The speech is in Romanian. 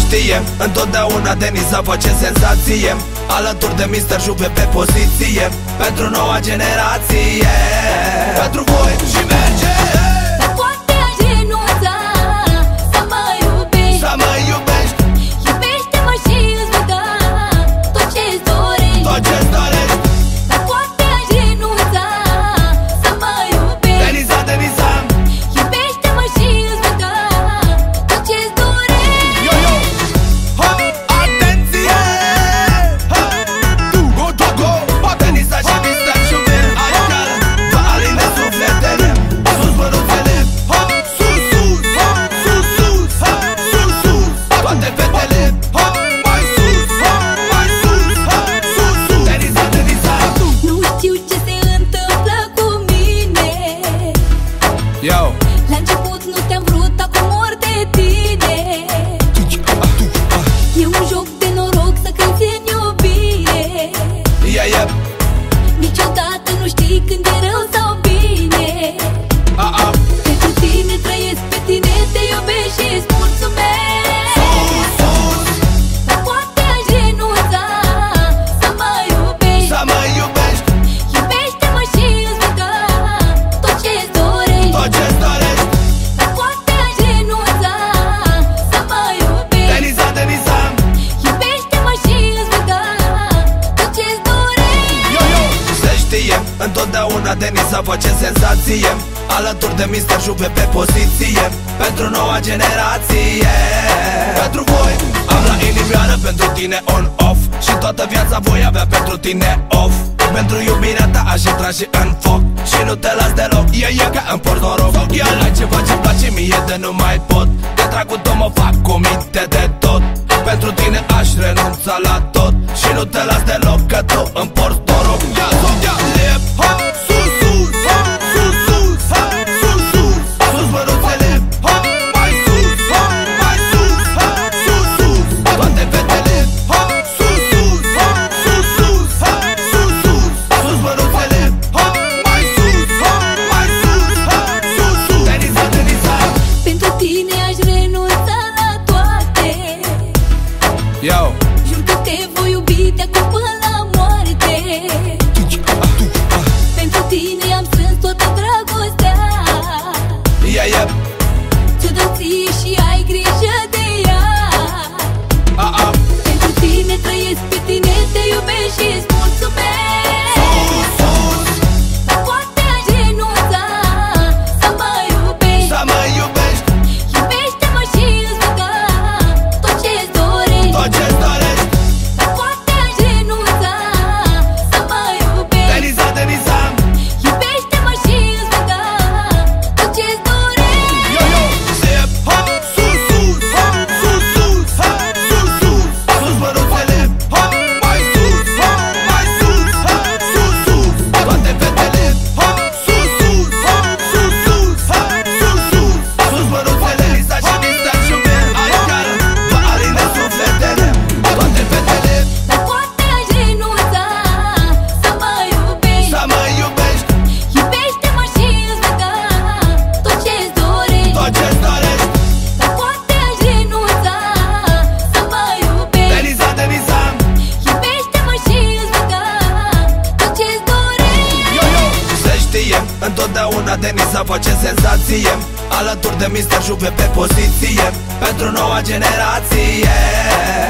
știe, întotdeauna Denisa face senzație, alături de Mr. Juve pe poziție, pentru noua generație, pentru voi și merge. Dar poate aș renunța să mă iubești, să mă iubești. Iubește-mă și îți voi da tot ce-ți dorești, tot ce-ți dorești. Dar poate aș renunța să mă iubești, Denisa, Denisa. Iubește-mă și îți voi da tot ce-ți dorești. Yo, yo, ha, atenție, ha, tu, go, go, go. O Denisa și Mr. Juve, adică vă alină sufletele, sus mânuțele, ha, sus, sus, ha, sus, sus, ha, sus, sus. Toate fetele, ha, mai sus, ha, mai sus, ha, sus, sus. Denisa, Denisa. Nu știu ce se întâmplă cu mine, Yo. la început nu te-am vrut, acum mor de tine. E un joc de noroc să crezi în iubire, Yeah, yeah. niciodată nu știi când e rău sau bine. Pentru tine trăiesc, pe tine te iubesc și îți mulțumesc. Dar poate aș renunța să mă iubești, Să mă iubești, Iubește-mă și îți voi da tot ce-ți dorești, tot ce-ți dorești. Dar poate aș renunța să mă iubești, Denisa, Denisa. Iubește-mă și îți voi da tot ce-ți dorești. Yo, yo. Se știe, întotdeauna Denisa face senzație, alături de Mr. Juve pe poziție, pentru noua generație, pentru voi. Am la inimioară pentru tine on-off, și toată viața voi avea pentru tine off. Pentru iubirea ta aș intra și în foc, și nu te las deloc, e ca în port noroc. Ai ceva ce-mi place mie de nu mai pot, de dragul tău mă fac cu minte de tot. Pentru tine aș renunța la tot, și nu te las deloc, că tu îmi porți noroc. Lep, ha, sus, sus, ha, sus, sus, ha, sus, sus. Sus mânuțele, ha, mai sus, ha, mai sus, ha, sus, sus. Toate fetele, ha, sus, sus, ha, sus, sus, ha, sus, sus. Sus mânuțele, ha, mai sus, ha, mai sus, ha, sus, sus. Denisa, Denisa. Pentru tine aș renunța la toate, Yo. jur că te voi iubi de acum până la moarte. Pentru tine am strâns toată dragostea, Yeah, yeah. ți-o dau ție și ai grijă de ea. Pentru tine trăiesc, pe tine te iubesc și îți mulțumesc. Dar poate aș renunța să mă iubești, Să mă iubești, Iubește-mă și îți voi da tot ce-ți dorești, tot ce-ți dorești. Dar poate aș renunța să mă iubești, Denisa, Denisa. Iubește-mă și îți voi da tot ce-ți dorești. Yo, yo. Zip, ha, sus, sus, ha, sus, sus, ha, sus, sus. Sus mânuțele, ha, mai sus, ha, mai sus, ha, sus, sus. Toate fetele, ha, sus, sus, ha, sus, sus, ha, sus, sus. Sus mânuțele, Denisa și Mr. Juve, adică vă alină sufletele, toate fetele. Dar poate aș renunța să mă iubești, Să mă iubești, Iubește-mă și îți voi da tot ce-ți dorești, tot ce-ți dorești. Dar poate aș renunța să mă iubești, Denisa, Denisa. Iubește-mă și îți voi da tot ce-ți dorești. Yo, yo. Se știe, întotdeauna Denisa face senzație, alături de Mr. Juve pe poziție, pentru noua generație.